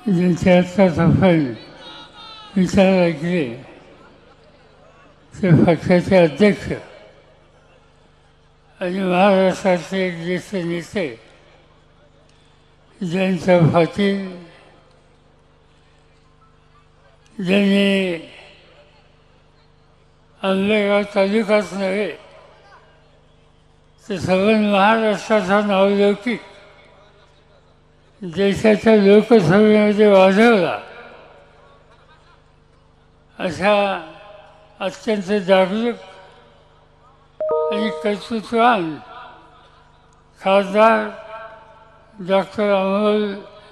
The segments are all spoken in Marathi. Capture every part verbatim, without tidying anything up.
ज्यांचे आत्ताच आपण विचार ऐकले ते पक्षाचे अध्यक्ष आणि महाराष्ट्राचे एक ज्येष्ठ नेते जयंत पाटील ज्यांनी आंबेगाव तालुकाच नव्हे तर संपूर्ण महाराष्ट्राचा नावलौकिक देशाच्या लोकसभेमध्ये वाढवला अशा अत्यंत जागरूक आणि कर्तृत्ववान खासदार डॉक्टर अमोल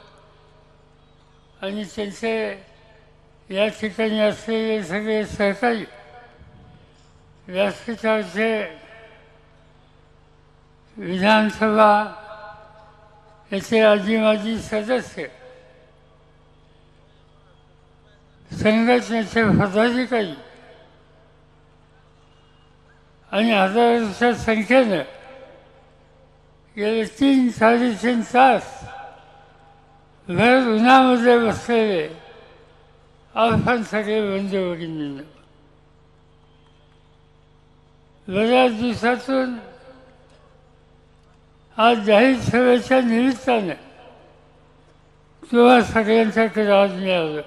आणि त्यांचे या ठिकाणी असलेले सगळे सहकारी व्यासपीठाचे विधानसभा याचे आजी माजी सदस्य संघटनेचे पदाधिकारी आणि हजारांच्या संख्येनं गेले तीन साडेतीन तास भर उन्हामध्ये बसलेले आपण सगळे बंधू भगिनींना बऱ्याच दिवसातून आज जाहीर सभेच्या निमित्तानं तुम्हा सगळ्यांच्याकडे आज मिळालं.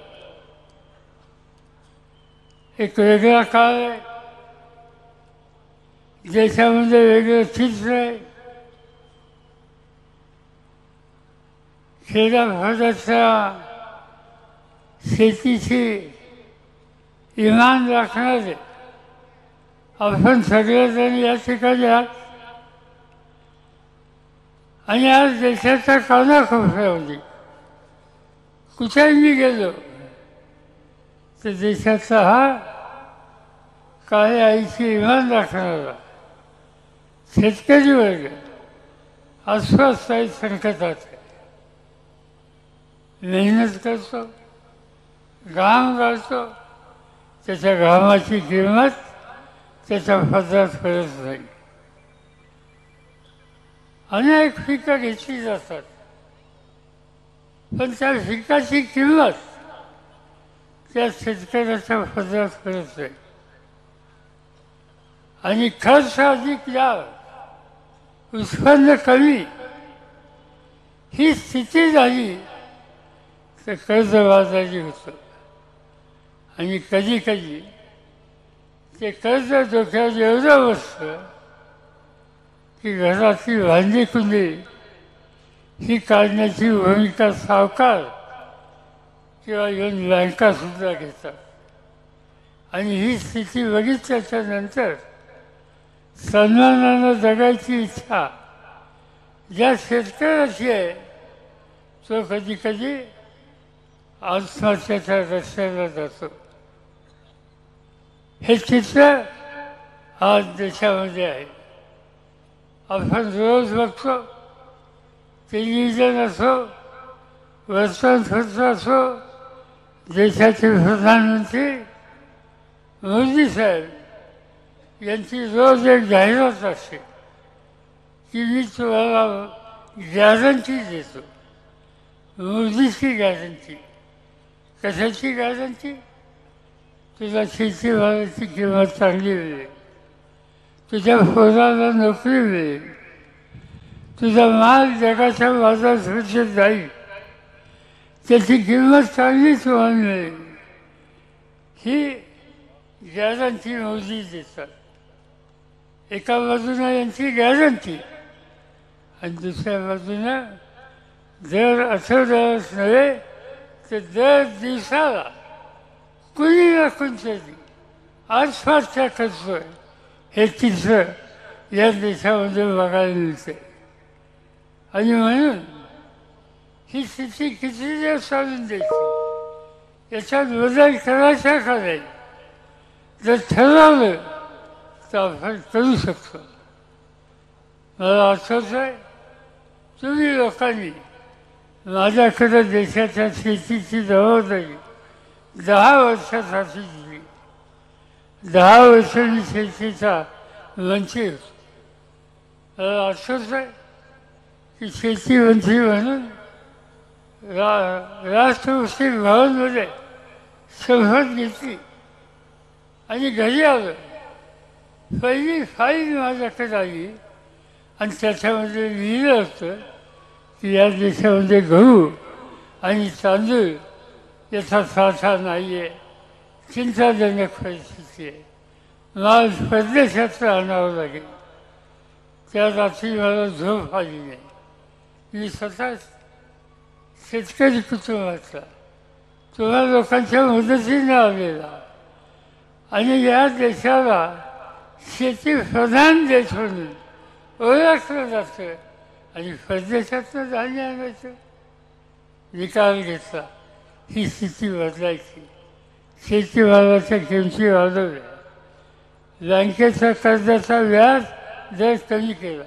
एक वेगळा काळ आहे, देशामध्ये वेगळं चित्र आहे. खेड्यापाड्याच्या शेतीची इमान राखणारे आपण सगळेजण या ठिकाणी आहात आणि आज देशाच्या कानाकोपऱ्यामध्ये कुठेही मी गेलो तर देशाचा हा काही आईची इमान राखणारा शेतकरी वर्ग अस्वस्थ आहे, संकटात आहे. मेहनत करतो, घाम घालतो, त्याच्या घामाची किंमत त्याच्या पदरात पडत नाही. अनेक पिकं घेतली जातात पण त्या पिकाची किंमत त्या शेतकऱ्याच्या पदरात पडत नाही आणि खर्च अधिक लाभ उत्पन्न कमी ही स्थिती झाली तर कर्जबाजारी होतं आणि कधी कधी ते कर्ज डोक्यावर एवढं बसतं की घरातली भांडी कुंडी ही काढण्याची भूमिका सावकार किंवा येऊन बँकासुद्धा घेतात. आणि ही स्थिती बघितल्याच्या नंतर सन्मानानं जगायची इच्छा ज्या शेतकऱ्याची आहे तो कधी कधी आत्महत्येच्या रस्त्याला जातो. हे चित्र आज देशामध्ये आहे. आपण रोज बघतो, टेलिव्हिजन असो, वर्तमानपत्र असो, देशाचे प्रधानमंत्री मोदी साहेब यांची रोज एक जाहिरात असते की मी तुम्हाला गॅरंटी देतो. मोदीची गॅरंटी. कशाची गॅरंटी? तुला शेतीमालाची किंमत चांगली मिळेल, तुझ्या पोराला नोकरी मिळेल, तुझा माल जगाच्या बाजारपेठेत जाईल, त्याची किंमत चांगली तुम्हाला मिळेल. ही गॅरंटी मोदी देतात. एका बाजूनं यांची गॅरंटी आणि दुसऱ्या बाजूनं दर आठवड्यालाच नव्हे तर दर दिवसाला कुणी ना कोणतरी आत्महत्या करतोय हे चित्र या देशामध्ये बघायला मिळते. आणि म्हणून ही स्थिती किती दिवस चालून द्यायची, याच्यात बदल करायचा का नाही? जर ठरवलं तर आपण करू शकतो. मला आठवतं आहे तुम्ही लोकांनी माझ्याकडे देशाच्या शेतीची जबाबदारी दहा वर्षासाठी दिली. दहा वर्ष मी शेतीचा मंत्री होतो. मला आठवतं आहे की शेती मंत्री म्हणून रा राष्ट्रपती भवनमध्ये शपथ घेतली आणि घरी आलो. पहिली फाईल माझ्याकडे आली आणि त्याच्यामध्ये लिहिलं होतं की या देशामध्ये गहू आणि तांदूळ याचा साठा नाही आहे, चिंताजनक परिस्थिती आहे, माल परदेशात आणावं लागेल. त्या रात्री मला झोप आली नाही. मी स्वतः शेतकरी कुटुंबातला, तुम्हा लोकांच्या मदतीने आलेला आणि या देशाला शेतीप्रधान देश म्हणून ओळखलं जातं आणि परदेशातनं धान्य आणायचं. निकाल घेतला, ही स्थिती बदलायची. शेतीमालाच्या किमती वाढवल्या, बँकेच्या कर्जाचा व्याज दर कमी केला,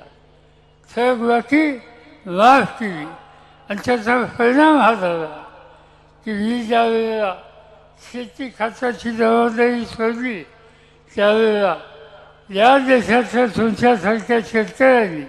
थकबाकी माफ केली आणि त्याचा परिणाम हा झाला की मी ज्यावेळेला शेती खात्याची जबाबदारी सोडली त्यावेळेला या देशाच्या तुमच्यासारख्या शेतकऱ्यांनी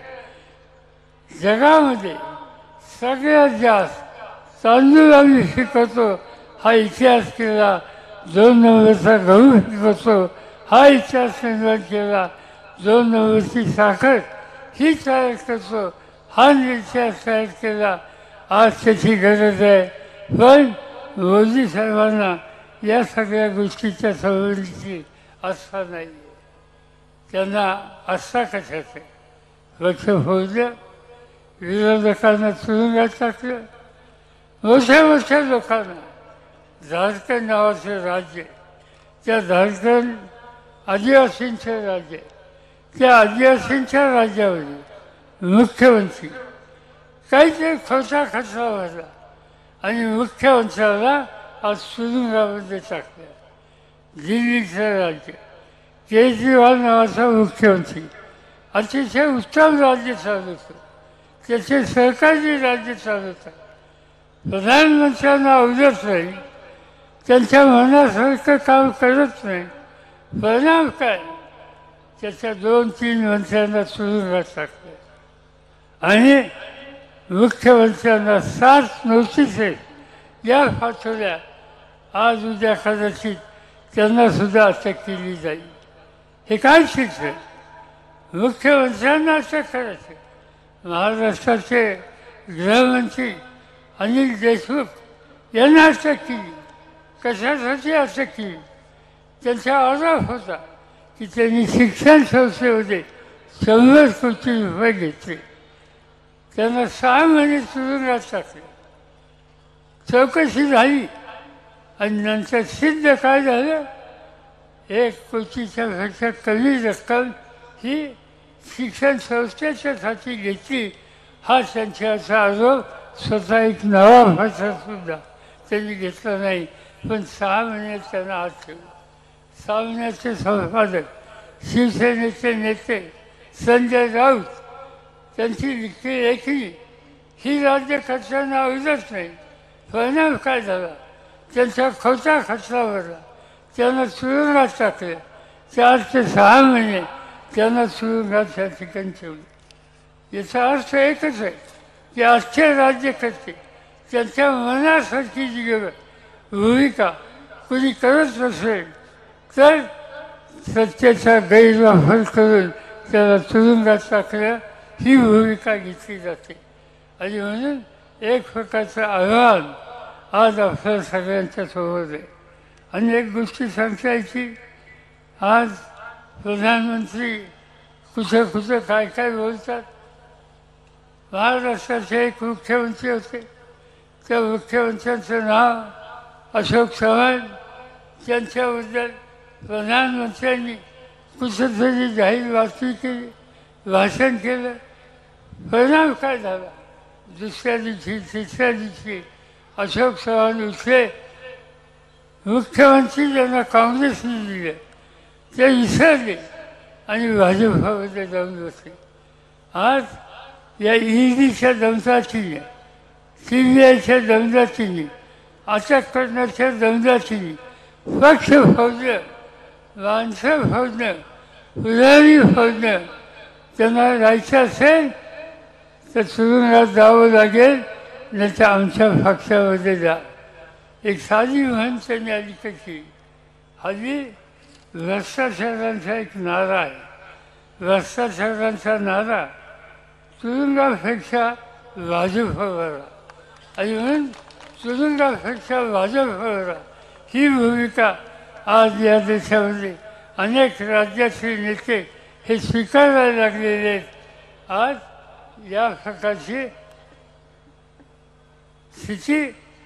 जगामध्ये सगळ्यात जास्त तांदूळ आम्ही पिकवतो हा इतिहास केला, दोन नंबरचा गहू पिकवतो हा इतिहास निर्माण केला, दोन नंबरची साखर ही तयार करतो हा इतिहास तयार केला. आज त्याची गरज आहे, पण मोदी साहेबांना या सगळ्या गोष्टीच्या संबंधीची आस्था नाही आहे. त्यांना आस्था कशाचं? लक्ष फोडलं, विरोधकांना तुरुंगात टाकलं, मोठ्या मोठ्या लोकांना. झारखंड नावाचं राज्य, त्या झारखंड आदिवासींचं राज्य, त्या आदिवासींच्या राज्यामध्ये मुख्यमंत्री काहीतरी खोटा खचला भरला आणि मुख्यमंत्र्याला आज तुरुंगामध्ये टाकलं. दिल्लीचं राज्य, केजरीवाल नावाचा मुख्यमंत्री अतिशय उत्तम राज्य चालवतो, त्याचे सरकारी राज्य चालवतात. प्रधानमंत्र्यांना आवडत नाही, त्यांच्या मनासारखं काम करत नाही. परिणाम काय? त्याच्या दोन तीन मंत्र्यांना तुरुंगात टाकलं आणि मुख्यमंत्र्यांना सात नोटिसेस या पाठवल्या. आज उद्या कदाचित त्यांनासुद्धा अटक केली जाईल. हे काय शिक्षण? मुख्यमंत्र्यांना अटक करायचं. महाराष्ट्राचे गृहमंत्री अनिल देशमुख यांना अटक केली. कशासाठी अटक केली? त्यांचा आरोप होता की त्यांनी शिक्षण संस्थेमध्ये शंभर कोटी रुपये घेतले. त्यांना सहा महिने तुरुंगात टाकले. चौकशी झाली आणि नंतर सिद्ध काय झालं? एक कोटीच्या पेक्षा कमी रक्कम ही शिक्षण संस्थेच्या हाती घेतली हा त्यांच्याचा आरोप. स्वतः एक नवा भाषासुद्धा त्यांनी घेतला नाही, पण सहा महिन्यात त्यांना आत ठेवलं. सामन्याचे संपादक शिवसेनेचे नेते संजय राऊत त्यांची लिखी लेखी ही राज्यकर्त्यांना आवडत नाही. परिणाम काय झाला? त्यांचा खोटा खचला भरला, त्यांना तुरुंगात टाकले. चार ते सहा महिने त्यांना तुरुंगात त्या ठिकाणी ठेवले. याचा अर्थ एकच आहे की आजचे राज्यकर्ते त्यांच्या मनासारखी जी भूमिका कुणी करत नसेल तर सत्तेचा गैरवापर करून त्याला तुरुंगात टाकलं ही भूमिका घेतली जाते. आणि म्हणून एक प्रकारचं आव्हान आज आपल्या सगळ्यांच्या सोबत आहे. अनेक गोष्टी सांगता येतील. आज प्रधानमंत्री कुठं कुठं काय काय बोलतात. महाराष्ट्राचे एक मुख्यमंत्री होते, त्या मुख्यमंत्र्यांचं नाव अशोक चव्हाण. त्यांच्याबद्दल प्रधानमंत्र्यांनी कुठंतरी जाहीर बातमी केली, भाषण केलं. परिणाम काय झाला? दुसऱ्या दिवशी तिसऱ्या दिवशी अशोक चव्हाण उठले. मुख्यमंत्री ज्यांना काँग्रेसने दिले ते विसरले आणि भाजपामध्ये जाऊन बसले. आज या ईडीच्या दमदाटीने, सी बी आयच्या दमदाटीने, अटक करण्याच्या दमदाटीने पक्ष फोडणं, माणसं फोडणं, पुढारी फोडणं. त्यांना राहायचं असेल तर तुरुंगात जावं लागेल नाही तर आमच्या पक्षामध्ये जा. एक साधी म्हण त्यांनी अलीकडे केली. हल्ली भ्रष्टाचारांचा एक नारा आहे. भ्रष्टाचारांचा नारा तुरुंगापेक्षा भाजपवर आणि म्हणून तुरुंगापेक्षा भाजपवर ही भूमिका आज या देशामध्ये अनेक राज्याचे नेते हे स्वीकारायला लागलेले आहेत. आज या प्रकारची स्थिती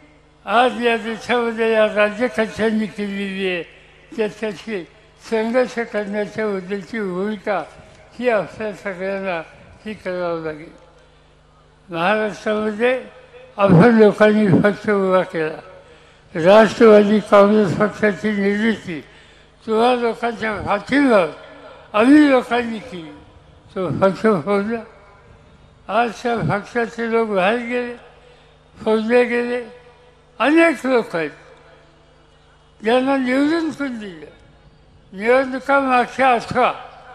आज या देशामध्ये या राज्यकर्त्यांनी केलेली आहे. त्याच्याशी संघर्ष करण्याच्या बद्दलची भूमिका ही आपल्या सगळ्यांना ही करावं लागेल. महाराष्ट्रामध्ये आपण लोकांनी पक्ष उभा केला. राष्ट्रवादी काँग्रेस पक्षाची निर्मिती तेव्हा लोकांच्या पाठीवर आम्ही लोकांनी केली. तो पक्ष फोडला. आज त्या पक्षाचे लोक बाहेर गेले, फोडले गेले. अनेक लोक आहेत ज्यांना निवडून पण दिलं. निवडणुका मागच्या अठरा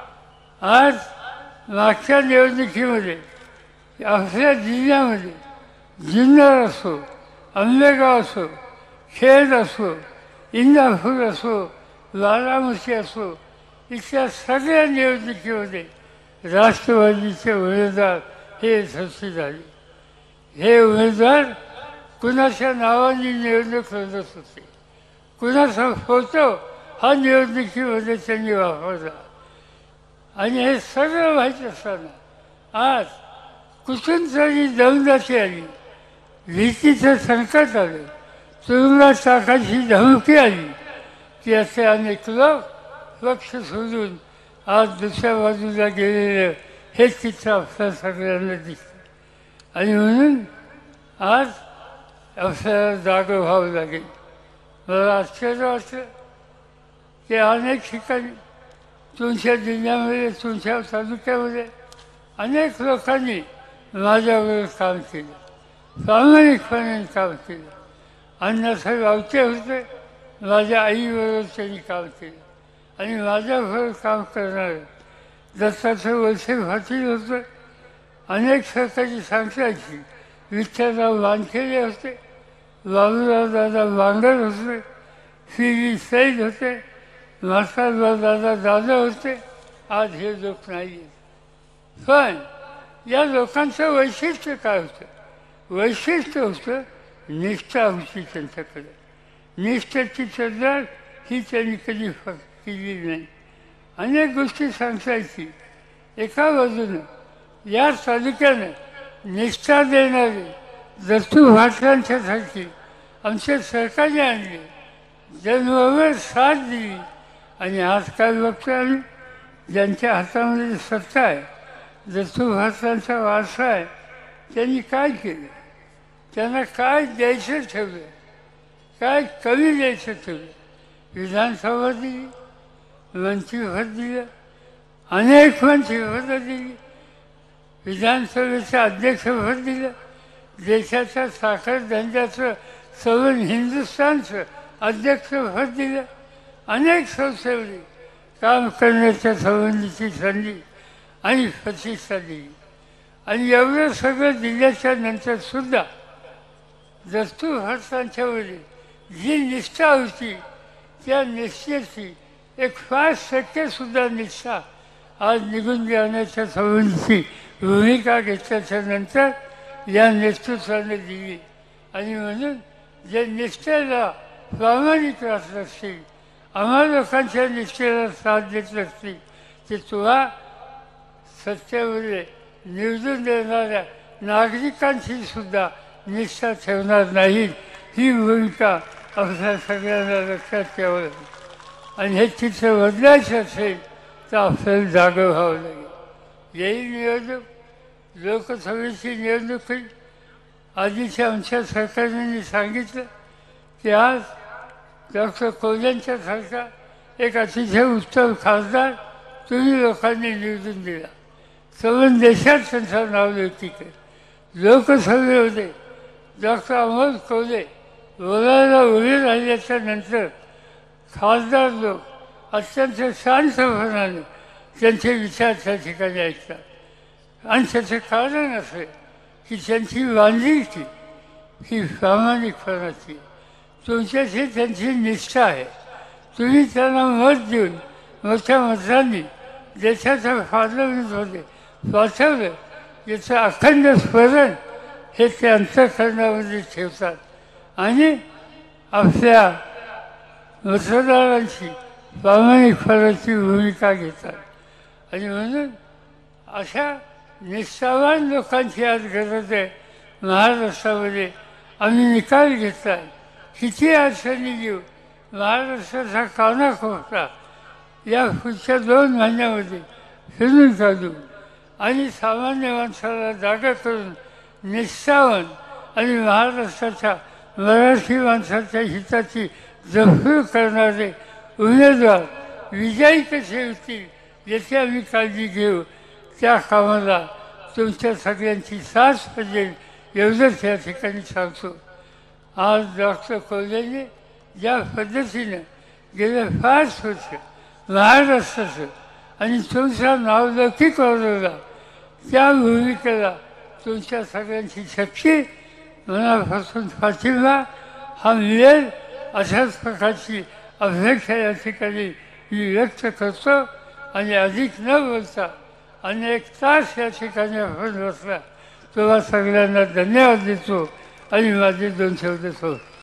आज मागच्या निवडणुकीमध्ये आपल्या जिल्ह्यामध्ये जुन्नर असो, आंबेगाव असो, खेड असो, इंदापूर असो, बारामती असो, इथल्या सगळ्या निवडणुकीमध्ये राष्ट्रवादीचे उमेदवार हे यशस्वी झाले. हे उमेदवार कुणाच्या नावाने निवडणूक लढत होते, कुणाचा फोटो हा निवडणुकीमध्ये त्यांनी वापरला. आणि हे सगळं माहीत असताना आज कुठून तरी दमदाटी आली, भीतीचं संकट आलं, तुरुंगात टाकायची धमकी आली की असे अनेक लोक पक्ष सोडून आज दुसऱ्या बाजूला गेलेलं हे चित्र आपल्या सगळ्यांना दिसतं. आणि म्हणून आज आपल्याला जागं व्हावं लागेल. मला आश्चर्य वाटतं की अनेक ठिकाणी तुमच्या जिल्ह्यामध्ये, तुमच्या तालुक्यामध्ये अनेक लोकांनी माझ्याबरोबर काम केलं, प्रामाणिकपणे काम केलं. अण्णासाहेब आवटे होते, माझ्या आईबरोबर त्यांनी काम केलं. आणि माझ्याबरोबर काम करणारं दत्तात्रय वळसे पाटील होतं, अनेक सरकारी सांगतायची विठ्ठलराव वानखेडे होते, बाबूराव दादा बांगर होते, सी व्ही सैद होते, मास्टरराव दादा दादा होते. आज हे लोक नाही आहेत. पण या लोकांचं वैशिष्ट्य काय होतं? वैशिष्ट्य होतं निष्ठा होती त्यांच्याकडे. निष्ठेची तक्रार ही त्यांनी कधी केली नाही. अनेक गोष्टी सांगायची. एका बाजूनं या तालुक्यानं निष्ठा देणारे दत्तू भाटकांच्यासारखी आमच्या सरकारने आणले, जन्मभर साथ दिली. आणि आज काय बघतो आम्ही, ज्यांच्या हातामध्ये सत्ता आहे, दत्तू भाटकांचा वारसा आहे, त्यांनी काय केलं? त्यांना काय द्यायचं ठेवलं, काय कमी द्यायचं ठेवलं? विधानसभा दिली, मंत्रिपद दिलं, अनेक मंत्रिपदं दिली, विधानसभेचं अध्यक्षपद दिलं, देशाच्या साखर धंद्याचं सवर्ण हिंदुस्थानचं अध्यक्षपद दिलं, अनेक संस्थेमध्ये काम करण्याच्या संबंधीची संधी आणि प्रतिष्ठा दिली. आणि एवढं सगळं दिल्याच्या नंतरसुद्धा दत्तू भाटकांच्यावरील जी निष्ठा होती त्या निष्ठेची एक पाच टक्केसुद्धा निष्ठा आज निघून जाण्याच्या संबंधीची भूमिका घेतल्याच्या नंतर या नेतृत्वाने दिली. आणि म्हणून जे निष्ठेला प्रामाणिक राहत असतील, आम्हा लोकांच्या निष्ठेला साथ देत असतील, ते तुला सत्तेमध्ये निवडून देणाऱ्या नागरिकांची सुद्धा निष्ठा ठेवणार नाहीत. ही भूमिका आपल्या सगळ्यांना लक्षात ठेवावं लागेल. आणि हे चित्र बदलायचं असेल तर आपल्याला जागं व्हावं लागेल. येईल निवडणूक, लोकसभेची निवडणूक होईल. आधीच्या आमच्या सरकारने सांगितलं की आज डॉक्टर कोल्यांच्यासारखा एक अतिशय उत्तम खासदार तुम्ही लोकांनी निवडून दिला, संपूर्ण देशात त्यांचं नाव लौकिक आहे. लोकसभेमध्ये डॉक्टर अमोल कोल्हे बोलायला उभे राहिल्याच्या नंतर खासदार लोक अत्यंत शांतपणाने त्यांचे विचार त्या ठिकाणी ऐकतात. आणि त्याचं कारण असं की त्यांची बांधिलकी ही प्रामाणिकपणाची तुमच्याशी त्यांची निष्ठा आहे. तुम्ही त्यांना मत देऊन मोठ्या मतांनी देशाच्या फाळणीमध्ये वाचवलं याचं अखंड स्मरण हे ते अंतःकरणामध्ये ठेवतात आणि आपल्या मतदारांची प्रामाणिकपणाची भूमिका घेतात. आणि म्हणून अशा निष्ठावान लोकांची आज गरज आहे. महाराष्ट्रामध्ये आम्ही निकाल घेतला आहे. किती अडचणी घेऊ महाराष्ट्राचा कानाकोपरा या पुढच्या दोन महिन्यामध्ये फिरून काढू आणि सामान्य माणसाला जागा करून निष्ठावान आणि महाराष्ट्राच्या मराठी माणसाच्या हिताची जपणूक करणारे उमेदवार विजयी कसे होतील याची आम्ही काळजी घेऊ. त्या कामाला तुमच्या सगळ्यांची साथ पाहिजे एवढंच या ठिकाणी सांगतो. आज डॉक्टर कोल्हेने ज्या पद्धतीनं गेले पाच वर्ष महाराष्ट्राचं आणि तुमचा नावलौकिक वाढवला त्या भूमिकेला तुमच्या सगळ्यांची शक्ती मनापासून पाठिंबा हा मिळेल अशाच प्रकारची अपेक्षा या ठिकाणी मी व्यक्त करतो. आणि अधिक न बोलता अनेक तास या ठिकाणी आपण बसला तेव्हा सगळ्यांना धन्यवाद देतो आणि माझे दोन शब्द सोडतो.